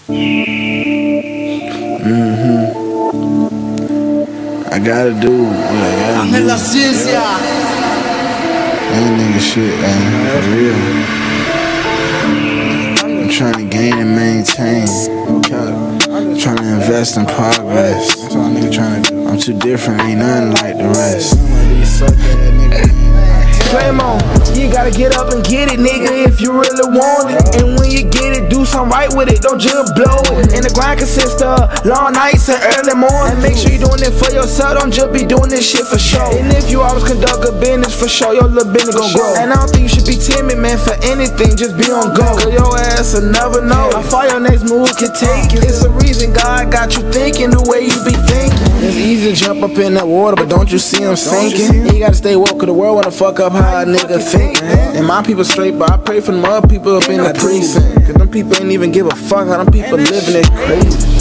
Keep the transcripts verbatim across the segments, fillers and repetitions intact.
Mm-hmm. I gotta do what I gotta do. La ciencia. That nigga shit, man, for real. I'm trying to gain and maintain. Okay. I'm trying to invest in progress. That's all nigga trying to do. I'm too different, ain't nothing like the rest. Flame on, you gotta get up and get it, nigga, if you really want it. And when you get it, do something right with it, don't just blow it. And the grind consists of long nights and early morning. And make sure you're doing it for yourself, don't just be doing this shit for show. And if you always conduct a business for sure, your little business gon' grow. And I don't think you should be timid, man, for anything, just be on go. Cause your ass will never know how far your next move can take you. It's a reason God got you thinking the way you be thinking. It's easy to jump up in that water, but don't you see him sinking? You gotta stay woke, cause the world wanna fuck up how a nigga think. And my people straight, but I pray for them other people up in the precinct. Cause them people ain't even give a fuck how them people living it crazy.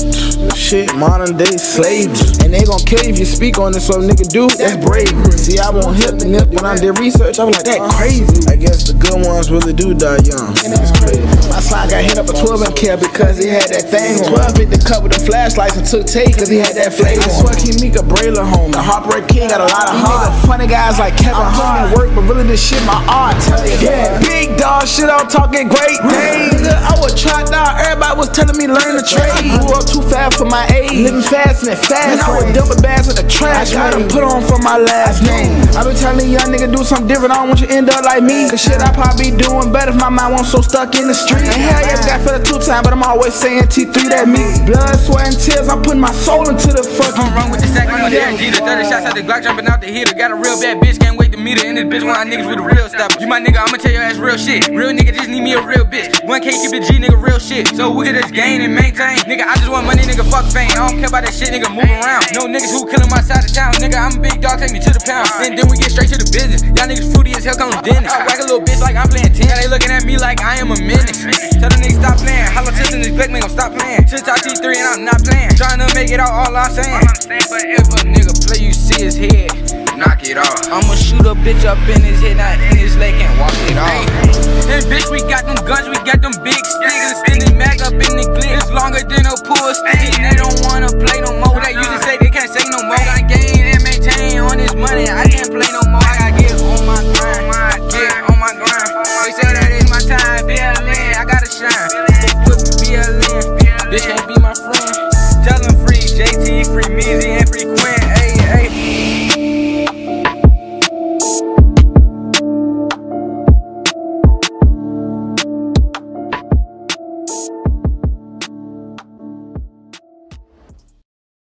Shit, modern day slavery. And they gon' kill you if you speak on this, so a nigga do, that's bravery. See, I won't hit the nip when I did research, I was like, that crazy. I guess the good ones really do die young. That's crazy. My slide got hit up a twelve and care because he had that thing on. twelve hit the cup with the flashlights and took take cause he had that flavor. I swear Kimika Brayler home. The Heartbreak King got a lot of heart. Funny guys like Kevin Hart. Work, but really this shit my art. Tell you yeah, big dog shit, I'm talking great things. I was trapped out, everybody was telling me learn the trade. Grew up too fast for my age, living fast and fast. And I was dumping bags in the trash, I done put on for my last name. I been telling young nigga do something different, I don't want you to end up like me. Cause shit I probably be doing better if my mind wasn't so stuck in the street. And hell yeah, got for the two time, but I'm always saying T three that me. Blood, sweat, and tears, I'm putting my soul into the fucking. I'm wrong with the sack, I'm a damn Jeter. thirty shots out the Glock, jumping out the heater. Got a real bad bitch, can't wait to meet her. And this bitch want niggas with a real stop. You my nigga, I'ma tell your ass real shit. Real nigga just need me a real bitch. one K keep it G, nigga, real shit. So we can just gain and maintain. Nigga, I just want money, nigga, fuck fame. I don't care about that shit, nigga, move around. No niggas who killing my side of town. Nigga, I'm a big dog, take me to the pound. And then we get straight to the business. Y'all niggas fruity as hell, come to dinner. I whack a little bitch like I'm playing ten. They looking at me like I am a menace. Tell the niggas stop playing. Hollow tips in this black man gon' stop playing. Shit talk T three and I'm not playing. Trying to make it out, all I'm saying. But if a nigga play, you see his head, knock it off. I'ma shoot a bitch up in his head, not in his leg, can't walk it off. And bitch, we got them guns, we got them big sticks.